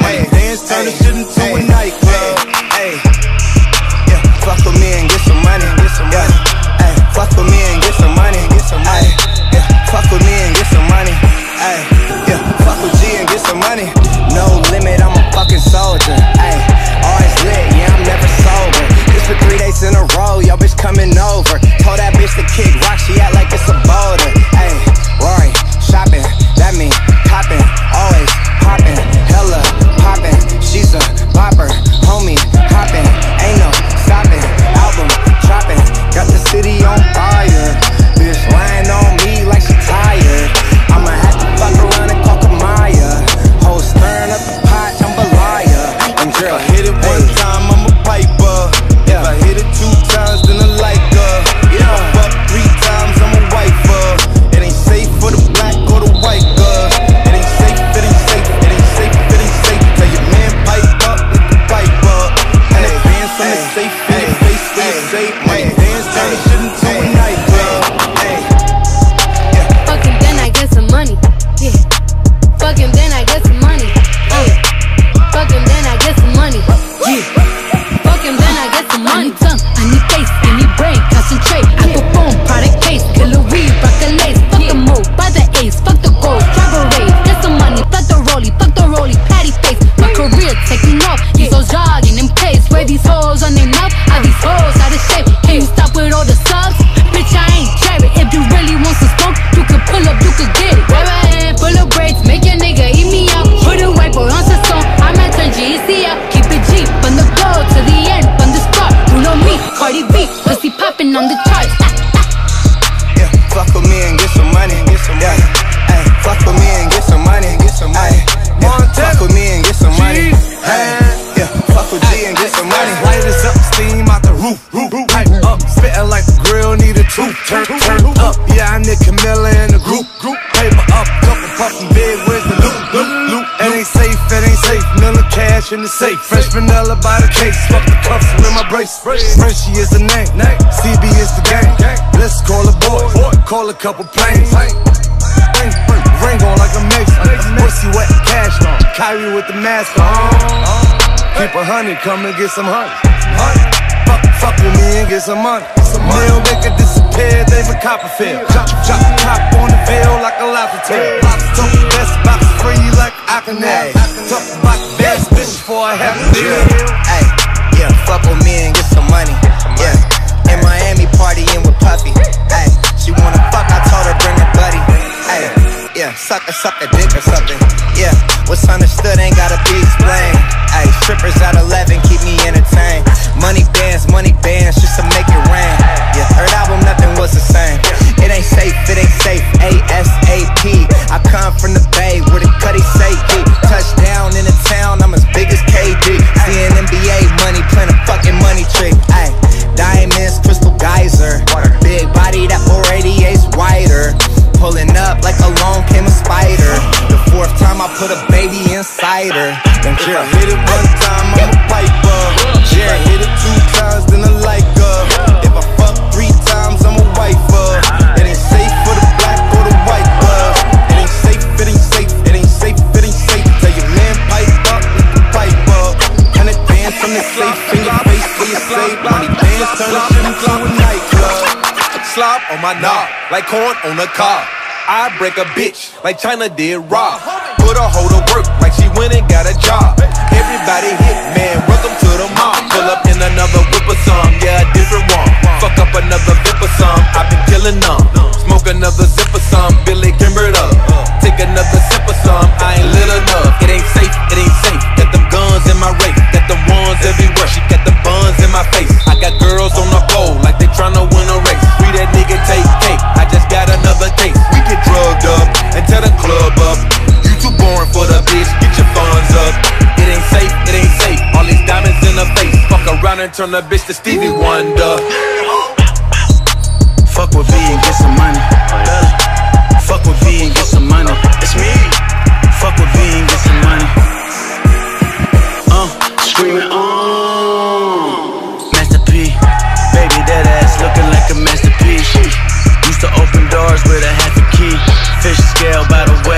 Money dance, turn the shit into a nightclub. Yeah, fuck with me and get some money. Yeah, fuck with me and get some money. Yeah, fuck with me and get some money. Yeah, fuck with G and get some money. No limit, I'm a fucking soldier. Always lit, yeah, I'm never sober. This for 3 days in a row, yo bitch coming over. Told that bitch to kick rock, she act like it's a boulder. Rory, shopping, that mean popping, always popping, hella popping. She's a bopper, homie, hopping, ain't no stopping. Album dropping, got the city on fire. Bitch lying on me like she tired. I'ma have to fuck around and call Kamaya. Hoes stirring up the pot, jambalaya. And If I hit it one time, I'm a piper. If I hit it 2 times, then I like her. If I fuck 3 times, I'm a wifer. It ain't safe for the black or the white girl. It ain't safe, it ain't safe, it ain't safe, it ain't safe. Tell your man pipe up, nigga pipe up. And it dance from the safe in your face when you say money dance, turn the shit into a nightclub. Fuck him, then I get some money. Yeah. Fuck him, then I get some money. Fuck him, then I get some money. Yeah. Fuck him, then I get some money. Tongue, I need face, give me brain, concentrate. I go phone, product case, killer weed, rock the lace. Fuck the move, buy the ace, fuck the gold, drive a rave. Get some money, fuck the rollie, patty face. My career taking off, these hoes jogging in place. Where these hoes on their mouth, are these hoes out of shape? Can you stop with all the subs? Bitch, I ain't cherry. If you really want some smoke, you could pull up, you could get it. Grab a hand full of braids, make your nigga eat me out. Put a white boy on the song, I might turn GEC up. Keep it G, from the go to the end, from the start. You know me, Cardi B, pussy popping on the charts. Yeah, fuck with me and get some money. Yeah, fuck with me and get some money. Fuck with me and get some money. Yeah, fuck with G and get some money. Lighters up, steam out the roof. Pipe up, spitting like the grill need a truth. Turn up, yeah, I need Camilla in the group. Paper up, couple puffin' big, where's the loot? It ain't safe, Miller cash in the safe. Fresh vanilla by the case, fuck the cuffs with my brace. Frenchie is the name, CB is the game. Let's call a boy, call a couple planes. Ring on like a mace, pussy wet, cash on. Kyrie with the mask on. Keep 100, come and get some honey. Fuck with me and get some money. They'll make it disappear, David Copperfield. Drop the top on the veil like a lobster tail. Talk the best box free like I can have. Talk about the best bitch before I have to deal. Yeah, fuck with me and get some money. Yeah, in Miami partying with Puffy. She wanna fuck, I told her bring her buddy. Yeah, suck a dick or something. Yeah, what's understood ain't gotta be explained. Strippers at 11 keep me entertained. Money bands, just to make it rain. Yeah, third album, nothing was the same. It ain't safe, ASAP. I come from the Bay where the Cuddy say G. Touchdown in the town, I'm as big as KD. Seeing NBA money, playing a fucking money trick. Diamonds, crystal geyser. Big body, that 488's wider. Pulling up like along came a spider. The 4th time I put a baby inside her. If I hit it 1 time, I'm a piper. If I hit it 2 times, then I like her. If I fuck 3 times, I'm a wifer. It ain't safe for the black or the white girl. It ain't safe, it ain't safe, it ain't safe, it ain't safe. Tell your man pipe up, nigga pipe up. 100 bands from the safe in your face for your safe. Money bands turn the shit into a nightclub. Slop on my knob, like corn on a cob. I break a bitch like China did Rob. Put a hoe to work like she went and got a job. Everybody hit, man, welcome to the mob. Pull up in another whip or some, yeah, a different one. Fuck up another vip or some, I've been killing them. Smoke another zip or some, Billy Kimbered up. Take another sip or some, I ain't lit enough. It ain't safe, got them guns in my race. Got them ones everywhere, she got them buns in my face. I got girls on the pole like they tryna win a race. Free that nigga take cake, I just got another case. We get drugged up and tear the club up. You too boring for the bitch, get your funds up. It ain't safe, all these diamonds in her face. Fuck around and turn the bitch to Stevie Wonder. Fuck with V and get some money. Fuck with V and get some money. It's me. Fuck with V and get some money. Screaming Master P. Baby, that ass looking like a masterpiece. Used to open doors with a half a key. Fish scale by the way.